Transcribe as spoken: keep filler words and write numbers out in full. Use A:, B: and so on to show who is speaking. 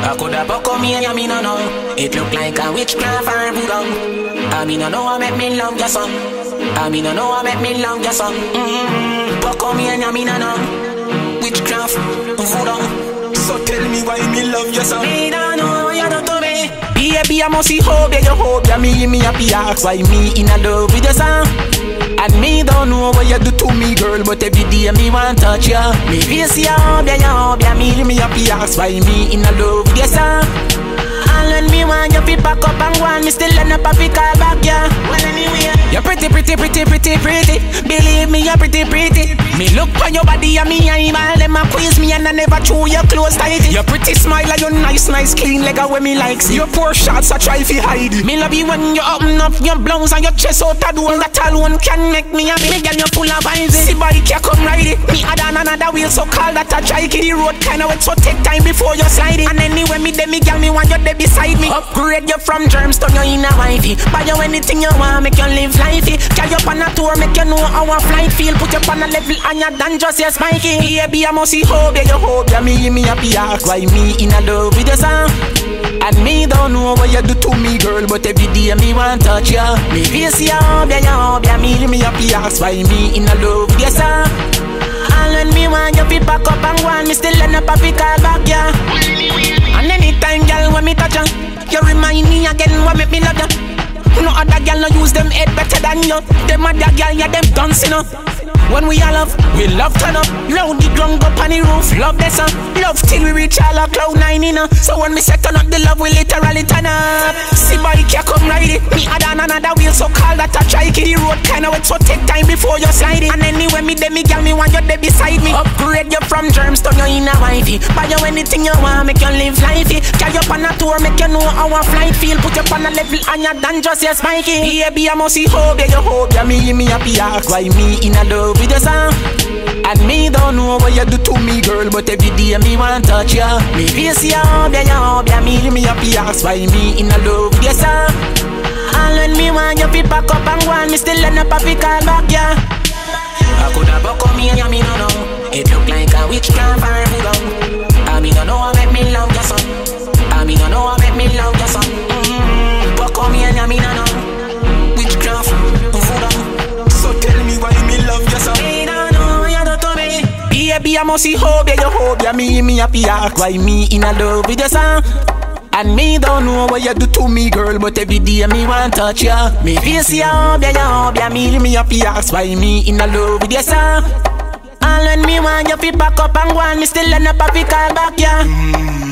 A: I coulda buck me and you, me no know. It look like a witchcraft or voodoo. I mean, I know I make me love your son. I mean, I know I make me love your son. Mm-hmm. Buck me and you, me no know. Witchcraft, voodoo. So tell me why me love your son. Me don't know what you do to me. Baby, I must see hope, yeah, you hope, yeah, me, me happy, ask why me in a love with your son. And me don't know what you do to me, girl, but every day me want touch ya. Me face ya, hope, yeah, you hope, yeah, me, me happy, ask why me in a love with your son. And when me want you fi pack up and go on, me still end up a fi call back, yeah. Well, anyway, you're pretty, pretty, pretty, pretty, pretty. Believe me, you're pretty, pretty. Me look on your body and me eyeball them a quiz me and I never chew your clothes tight. Your pretty smile and your nice, nice clean leg a way me like see. Your poor shots I try fi hide it. Me love you when you open up your blouse and your chest out a door. That alone can make me happy. Me girl you full of vibes. See bike you come ride it. Me add on another wheel so call that a trike. The road kinda wet so take time before you slide it. And anyway me dem me girl me want you there beside me. Upgrade you from germs to you in a wifey. Buy you anything you want make you live lifey. Carry you on a tour make you know how a flight feel. Put you on a level and you done just your spiky. Baby I must see hope yeah you hope yeah me me happy ask why me in a love with your son. And me don't know what you do to me girl but every day me want touch ya. Me face ya hope yeah you hope yeah me me happy ask why me in a love with your son. And when me want you fi pack up and go on me still end up a fi call back yeah. And anytime girl when me touch ya you remind me again what make me love ya. No other girl no use them head better than you. Them other girl yeah them dancing up. When we all love, we love turn up. Loud the drunk up on the roof, love the sun. Love till we reach all a cloud nine in uh. So when we set turn up the love, we literally turn up. See bike you come ride it. Me add on another wheel so call that a trike. The road kinda wet so take time before you slide it. And anyway me dem me girl me want you there beside me. Upgrade you from germs to you in a wifey. Buy you anything you want make you live lifey. Carry you on a tour make you know how a flight feel. Put you on a level and you done just your spiky. Baby I must see hope yeah you hope yeah me me happy ask why me in a love with your son. And me don't know what you do to me girl but every day me want touch ya. Me face ya hope yeah you hope yeah me me happy ask why me in a love with your son. And when me want you fi pack up and go on me still end up a fi call back yeah. I coulda buck me and you me no know. It look like a witchcraft or voodoo. I me no know I make me love your son. I me no know I make me love your son. Mm-hmm. Buck me and you me no know. Witchcraft, voodoo. So tell me why me love you so. Me don't know what you do to me. Baby I must see hope yeah you hope yeah me me happy ask why me in a love with your son. And me don't know what you do to me girl but every day me want touch ya. Me face ya hope yeah you hope yeah me me happy ask why me in a love with your son. And when me want you fi pack up and go on me still end up a fi call back yeah. Mm.